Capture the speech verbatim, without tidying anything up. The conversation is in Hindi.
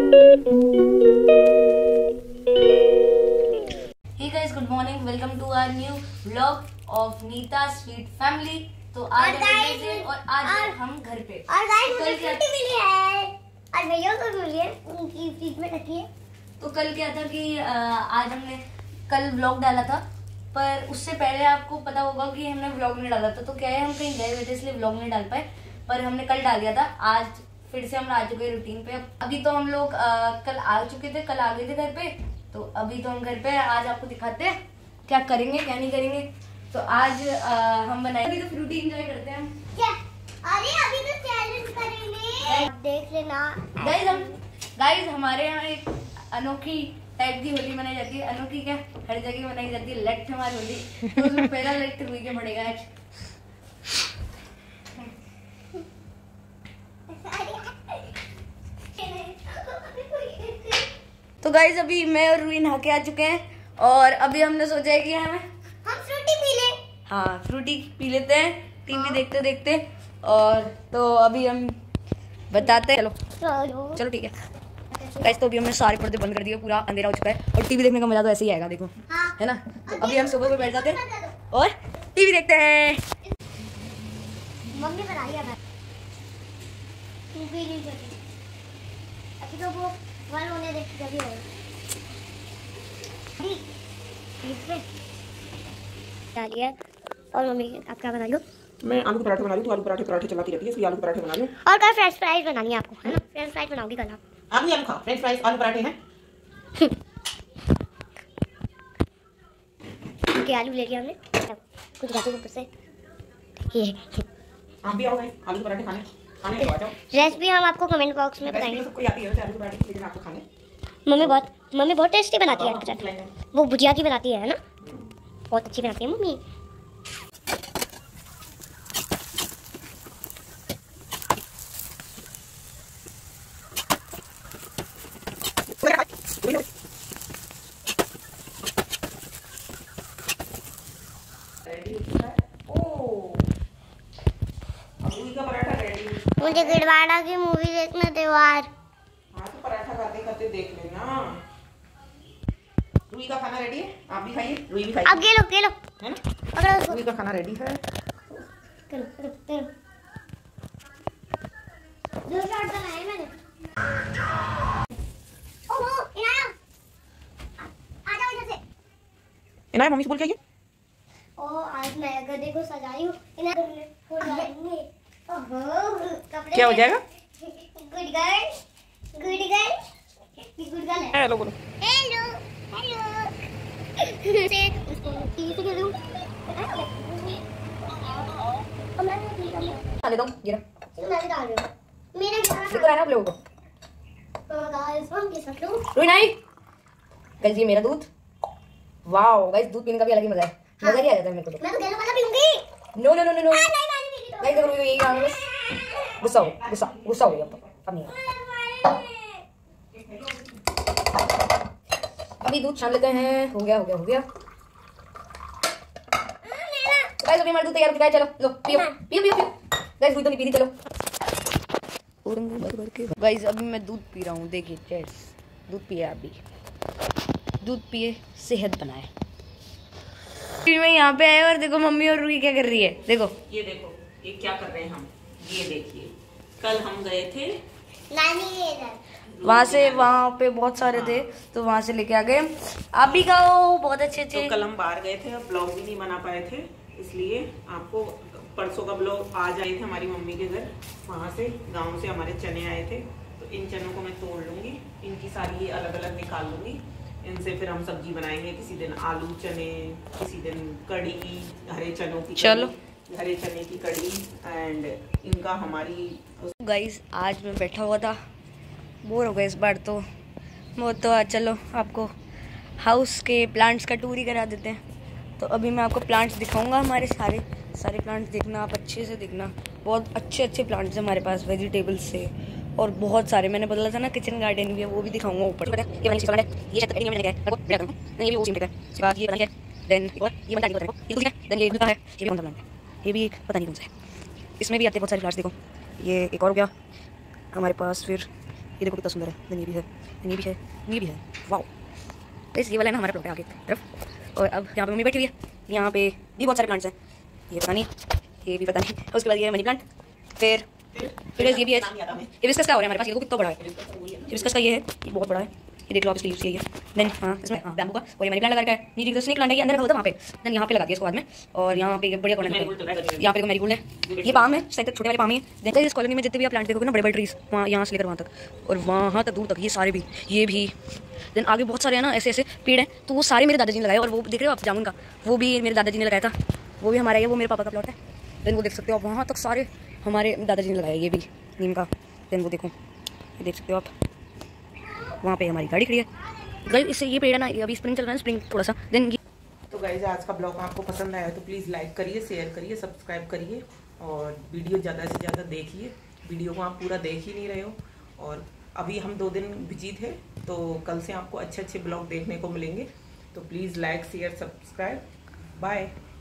Hey guys, good morning. Welcome to our new vlog of Neeta Sweet Family. तो आज है और आज हम घर पे और गाइस मुझे छुट्टी मिली है और भैया को मिली है, उनकी फ्रिज में रखी है। तो कल क्या था कि आज हमने कल व्लॉग डाला था, पर उससे पहले आपको पता होगा कि हमने व्लॉग नहीं डाला था। तो क्या है, हम कहीं गए हुए थे इसलिए व्लॉग नहीं डाल पाए, पर हमने कल डाल दिया था। आज फिर से हम आ चुके रूटीन पे। अभी तो हम लोग कल आ चुके थे, कल आ गए थे घर पे, तो अभी तो हम घर पे। आज आपको दिखाते हैं क्या करेंगे क्या नहीं करेंगे। तो आज आ, हम बनाएंगे तो फ्रूटी एंजॉय करते हैं हम। क्या? अरे अभी तो चैलेंज करेंगे, देख लेना गाइस। हम गाइस हमारे यहाँ एक अनोखी टाइप की होली मनाई जाती है। अनोखी क्या, हर जगह मनाई जाती है। लेट हमारी होली, तो उसमें पहला लेट हुई के पड़ेगा आज। तो गाइस अभी मैं और रूही नहा के आ चुके हैं और अभी हमने सोचा है कि हमें हम फ्रूटी पी ले। हाँ, फ्रूटी पी लेते हैं टीवी देखते देखते। और तो अभी हम बताते हैं। चलो चलो चलो ठीक है गाइस। तो अभी हमने सारे पर्दे बंद कर दिए, पूरा अंधेरा हो चुका है और टीवी देखने का मजा तो ऐसे ही आएगा, देखो। हाँ। है ना। तो अभी हम सुबह को बैठ जाते हैं और टीवी देखते हैं। मम्मी बना रही है भाई, नहीं करती अभी तो वो वन होने दे जल्दी हो। डालिए। और मम्मी आप क्या बना लो? मैं आलू के पराठे बना रही हूँ। तो आलू पराठे पराठे चलाती रहती है, इसलिए आलू के पराठे बना रही हूँ। और कल फ्रेंच फ्राइज बनानी है आपको, है ना? फ्रेंच फ्राइज बनाओगी कल आप? आप भी आलू खाओ, फ्रेंच फ्राइज आलू पराठे हैं। ओके, आलू ले लिया हमने, कुछ गाजर ऊपर से। ये आप भी आओ भाई, आलू के पराठे खाने खाने के आ जाओ। रेसिपी हम आपको कमेंट बॉक्स में बताएंगे। सबको आती है वैसे आलू के पराठे, लेकिन आपको खाने मम्मी बहुत मम्मी बहुत टेस्टी बनाती है। वो भुजिया की बनाती है ना, बहुत अच्छी बनाती है मम्मी। मुझे गिरवाड़ा की मूवी देखना त्योहार। हाँ तो पराठा खाते खाते देख लेना। रूही का खाना रेडी है, आप भी खाइए, रूही भी खाइए। अब गेलो गेलो है ना, पकड़ो उसको। रूही का खाना रेडी है। चलो चलो चलो, दो शॉट बनाए मैंने। ओहो इनाया, आ जाओ इधर से। इनाया मम्मी से बोल के आइए। ओ आज मैं गधे को सजाई हूँ। इनाया हो जाएंगे। ओहो कपड़े क्या हो जाएगा? Good girl, good girl, good girl है। हेलो बोलो। हेलो हेलो से उसको टीवी से खेलूं। खा लेता हूँ ये रहा। मैं भी डाल रही हूँ मेरा देखो रहना आप लोगों को। तो गाइस हम किस सकते हो? रूही नहीं गाइस, ये मेरा दूध। वाओ गाइस, दूध पीने का भी अलग ही मजा है। मजा नहीं आ जाता है मेरे को। मैं तो गैलो वाला पीऊंगी। No no no no no नहीं मैंने पी ली तो। गाइस देखो, यही काम है बस। गुस्सा हो गुस्सा गुस्सा हो गया अब। अब नहीं अभी दूध छान लेते हैं। हो गया हो गया हो गया गाइस। अभी हमारा दूध तैयार हो चुका है। चलो लो पियो पियो पियो पियो गाइस। दूध तो नहीं पी रही, चलो। गाइस अभी मैं दूध पी रहा हूँ, देखिए। चेयर्स, दूध पिए आप भी, दूध पिए सेहत बनाए। फिर मैं यहाँ पे आया और देखो मम्मी और रूही क्या कर रही है। देखो ये देखो ये क्या कर रहे हैं हम, ये देखिए। कल हम गए थे नानी के इधर, वहाँ से, वहाँ पे बहुत सारे थे तो वहाँ से लेके आ गए। आप भी खाओ, बहुत अच्छे अच्छे। तो कल हम बाहर गए थे, ब्लॉग भी नहीं बना पाए थे, इसलिए आपको परसों का ब्लॉग आज आए थे हमारी मम्मी के घर। वहाँ से गांव से हमारे चने आए थे, तो इन चनों को मैं तोड़ लूंगी, इनकी सारी ये अलग अलग निकाल लूंगी। इनसे फिर हम सब्जी बनाएंगे, किसी दिन आलू चने, किसी दिन कड़ी, हरे चनों की चलो हरे चने की कड़ी। एंड इनका हमारी गाइस आज मैं बैठा हुआ था, बोर हो गया इस बार तो बहुत। तो आज चलो आपको हाउस के प्लांट्स का टूर ही करा देते हैं। तो अभी मैं आपको प्लांट्स दिखाऊंगा, हमारे सारे सारे प्लांट्स देखना आप अच्छे से देखना। बहुत अच्छे अच्छे प्लांट्स हैं हमारे पास, वेजिटेबल्स से, और बहुत सारे। मैंने बोला था ना किचन गार्डन भी है, वो भी दिखाऊंगा ऊपर। ये मैंने ये शायद मैंने क्या है नहीं, ये वो सिम है। इसके बाद ये बना है, देन और ये बना है, ये कुछ है, देन ये है, ये भी कौन सा प्लांट है, ये भी एक पता नहीं कौन सा है। इसमें भी आते हैं बहुत सारे प्लांट्स। देखो ये एक और हो गया हमारे पास। फिर ये देखो कितना सुंदर है। देन ये भी है, ये भी है, ये भी है। वाओ गाइस, ये वाला है ना हमारा प्लॉट है आगे तरफ। और अब यहाँ पे मम्मी बैठी हुई है, यहाँ पे भी बहुत सारे प्लांट्स हैं। ये पता नहीं, ये भी पता नहीं। उसके बाद ये है मनी प्लांट, फिर फिर ये भी है। हिबिस्कस का हो रहा है हमारे पास, ये देखो कितना बड़ा है। हिबिस्कस का ये है, ये बहुत बड़ा है, ये देख लो आप, इसकी लीव्स ये है। देन हाँ इसमें हाँ बैम्बू का, और ये मनी प्लांट लगा रखा है। नीचे जो स्नेक प्लांट है ये अंदर रखा होता है वहाँ पे। देन यहाँ पे लगा दिया इसको बाद में। और यहाँ पे बढ़िया कॉर्नर है, यहाँ पे देखो मैरीगोल्ड है, ये पाम है, शायद छोटे वाले पाम ही है। देखो इस कॉलोनी में जितने भी आप प्लांट देखोगे ना, बड़े बड़े ट्रीज वहाँ, यहाँ से लेकर वहाँ तक और वहाँ तक दूर तक, ये सारे भी, ये भी। देन आगे बहुत सारे हैं ना ऐसे ऐसे पेड़ हैं, तो वो सारे मेरे दादाजी ने लगाए। और वो देख रहे हो आप जामुन का, वो भी मेरे दादाजी ने लगाया था, वो भी हमारा है, वो मेरे पापा का प्लॉट है। देन वो देख सकते हो आप, वहाँ तक सारे हमारे दादाजी ने लगाया, ये भी नीम का। देन वो देखो, ये देख सकते हो आप, वहाँ पे हमारी गाड़ी खड़ी है। गाइस इससे ये पेड़ है ना, अभी स्प्रिंग चल रहा है, स्प्रिंग थोड़ा सा। देन तो गाइस आज का ब्लॉग आपको पसंद आया तो प्लीज़ लाइक करिए, शेयर करिए, सब्सक्राइब करिए और वीडियो ज़्यादा से ज़्यादा देखिए। वीडियो को आप पूरा देख ही नहीं रहे हो। और अभी हम दो दिन बिजी थे, तो कल से आपको अच्छे अच्छे ब्लॉग देखने को मिलेंगे। तो please like share subscribe, bye.